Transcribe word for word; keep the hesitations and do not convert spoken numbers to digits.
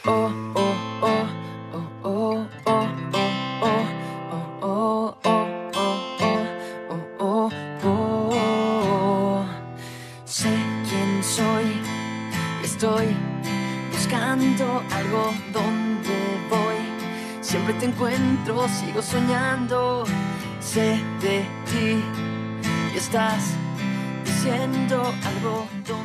Oh, oh, oh, oh, oh, oh, oh, oh, oh, oh, oh, oh, oh. Sé quién soy y estoy buscando algo donde voy. Siempre te encuentro, sigo soñando. Sé de ti y estás diciendo algo donde